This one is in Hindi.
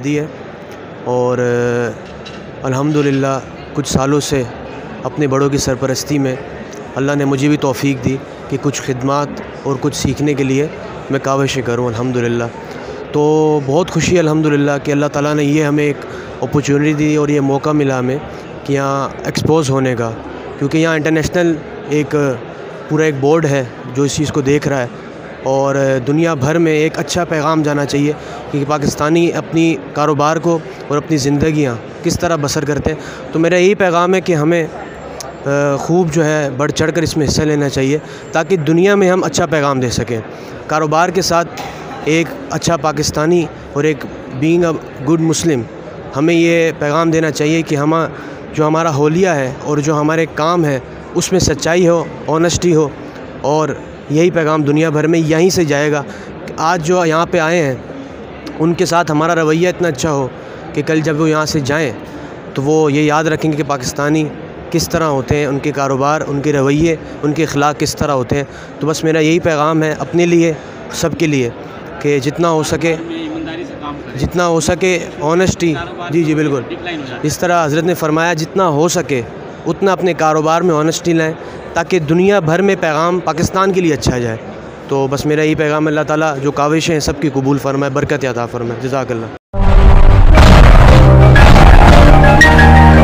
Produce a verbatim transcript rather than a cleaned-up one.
शादी है और अल्हम्दुलिल्लाह कुछ सालों से अपने बड़ों की सरपरस्ती में अल्लाह ने मुझे भी तौफ़ीक दी कि कुछ खिदमात और कुछ सीखने के लिए मैं काविशें करूँ अल्हम्दुलिल्लाह। तो बहुत खुशी है अल्हम्दुलिल्लाह कि अल्लाह ताला ने ये हमें एक अपॉर्चुनिटी दी और ये मौका मिला हमें कि यहाँ एक्सपोज़ होने का, क्योंकि यहाँ इंटरनेशनल एक पूरा एक बोर्ड है जो इस चीज़ को देख रहा है और दुनिया भर में एक अच्छा पैगाम जाना चाहिए कि पाकिस्तानी अपनी कारोबार को और अपनी ज़िंदगियाँ किस तरह बसर करते हैं। तो मेरा यही पैगाम है कि हमें खूब जो है बढ़ चढ़ कर इसमें हिस्सा लेना चाहिए ताकि दुनिया में हम अच्छा पैगाम दे सकें। कारोबार के साथ एक अच्छा पाकिस्तानी और एक बीइंग अ गुड मुस्लिम हमें ये पैगाम देना चाहिए कि हम जो हमारा होलिया है और जो हमारे काम है उसमें सच्चाई हो, ऑनेस्टी हो, और यही पैगाम दुनिया भर में यहीं से जाएगा। आज जो यहाँ पे आए हैं उनके साथ हमारा रवैया इतना अच्छा हो कि कल जब वो यहाँ से जाएं तो वो ये याद रखेंगे कि पाकिस्तानी किस तरह होते हैं, उनके कारोबार, उनके रवैये, उनके अखलाक किस तरह होते हैं। तो बस मेरा यही पैगाम है अपने लिए, सबके लिए, कि जितना हो सके जितना हो सके ऑनेस्टी, जी जी बिल्कुल, इस तरह हज़रत ने फरमाया जितना हो सके उतना अपने कारोबार में ऑनेस्टी लाएँ ताकि दुनिया भर में पैगाम पाकिस्तान के लिए अच्छा जाए। तो बस मेरा यही पैगाम, अल्लाह ताला जो काविशें हैं सबकी कबूल फरमाए, बरकत अता फरमाए। जज़ाकल्लाह।